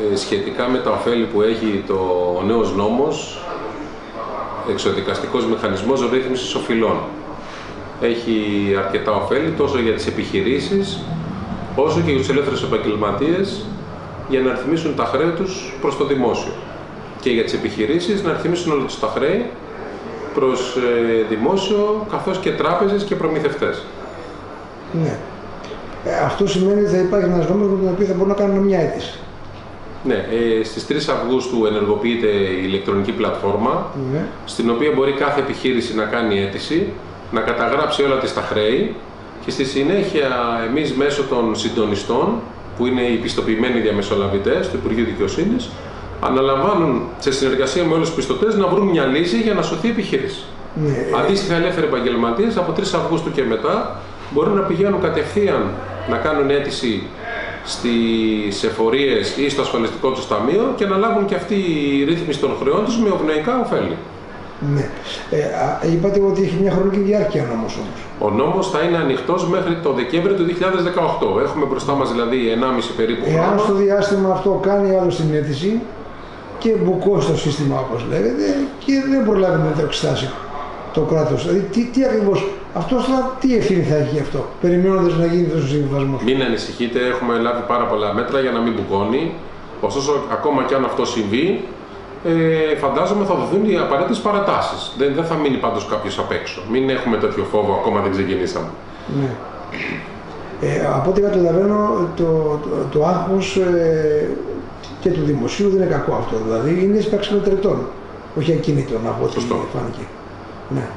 σχετικά με τα ωφέλη που έχει ο νέος νόμος, εξοδικαστικός μηχανισμός ρύθμισης οφειλών. Έχει αρκετά ωφέλη τόσο για τις επιχειρήσεις όσο και για τους ελεύθερους επαγγελματίες για να ρυθμίσουν τα χρέη τους προς το δημόσιο. Και για τις επιχειρήσεις να ρυθμίσουν όλα τους τα χρέη προς δημόσιο, καθώς και τράπεζες και προμηθευτές. Ναι. Αυτό σημαίνει ότι θα υπάρχει ένας νόμος με τον οποίο θα μπορούν να κάνουν μια αίτηση. Ναι, στις 3 Αυγούστου ενεργοποιείται η ηλεκτρονική πλατφόρμα, στην οποία μπορεί κάθε επιχείρηση να κάνει αίτηση, να καταγράψει όλα της τα χρέη και στη συνέχεια εμείς μέσω των συντονιστών, που είναι οι πιστοποιημένοι διαμεσολαβητές του Υπουργείου Δικαιοσύνης, αναλαμβάνουν σε συνεργασία με όλους τους πιστωτές να βρουν μια λύση για να σωθεί η επιχείρηση. Αντίστοιχα, ελεύθεροι επαγγελματίες από 3 Αυγούστου και μετά μπορούν να πηγαίνουν κατευθείαν να κάνουν αίτηση στις εφορίες ή στο ασφαλιστικό τους ταμείο και να λάβουν και αυτή η ρύθμιση των χρεών τους με ευνοϊκά ωφέλη. Ναι. Είπατε ότι έχει μια χρονική διάρκεια ο νόμος όμως. Ο νόμος θα είναι ανοιχτός μέχρι το Δεκέμβριο του 2018. Έχουμε μπροστά μας δηλαδή 1,5 περίπου χρόνο. Εάν στο διάστημα αυτό κάνει άλλο την αίτηση και μπουκώσει το σύστημα όπως λέγεται και δεν προλάβει να το εξετάσει το κράτος. Δηλαδή τι ακριβώς, αυτός τι ευθύνη θα έχει γι' αυτό, περιμένοντας να γίνει αυτός ο συμβιβασμός. Μην ανησυχείτε, έχουμε λάβει πάρα πολλά μέτρα για να μην μπουκώνει. Ωστόσο, ακόμα και αν αυτό συμβεί, φαντάζομαι θα δοθούν οι απαραίτητες παρατάσεις. Δεν θα μείνει πάντως κάποιος απ' έξω. Μην έχουμε τέτοιο φόβο, ακόμα δεν ξεκινήσαμε. Ναι. Από ό,τι καταλαβαίνω, το άγχος και του δημοσίου δεν είναι κακό αυτό. Δηλαδή είναι ύπαρξη μετρητών, όχι ακίνητων από ό,τι φάνηκε. Ναι.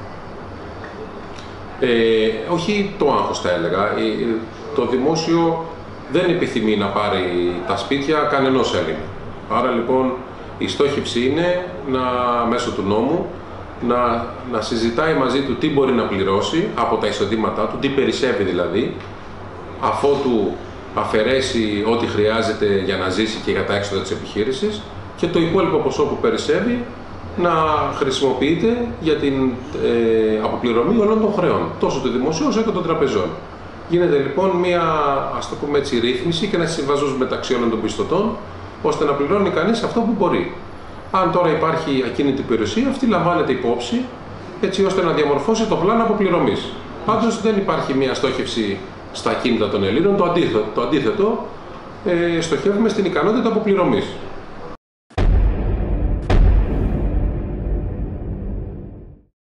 Όχι το άγχος θα έλεγα. Το δημόσιο δεν επιθυμεί να πάρει τα σπίτια κανενός Έλληνα. Άρα λοιπόν η στόχευση είναι μέσω του νόμου να συζητάει μαζί του τι μπορεί να πληρώσει από τα εισοδήματά του, τι περισσεύει δηλαδή, αφότου αφαιρέσει ό,τι χρειάζεται για να ζήσει και για τα έξοδα της επιχείρησης και το υπόλοιπο ποσό που περισσεύει να χρησιμοποιείται για την αποπληρωμή όλων των χρεών, τόσο του δημοσίου όσο και των τραπεζών. Γίνεται λοιπόν μια, ας το πούμε έτσι, ρύθμιση και ένα συμβασμός μεταξύ όλων των πιστωτών, ώστε να πληρώνει κανείς αυτό που μπορεί. Αν τώρα υπάρχει ακίνητη περιουσία, αυτή λαμβάνεται υπόψη, έτσι ώστε να διαμορφώσει το πλάνο αποπληρωμής. Πάντως δεν υπάρχει μια στόχευση στα ακίνητα των Ελλήνων, το αντίθετο, στοχεύουμε στην ικανότητα αποπληρωμής.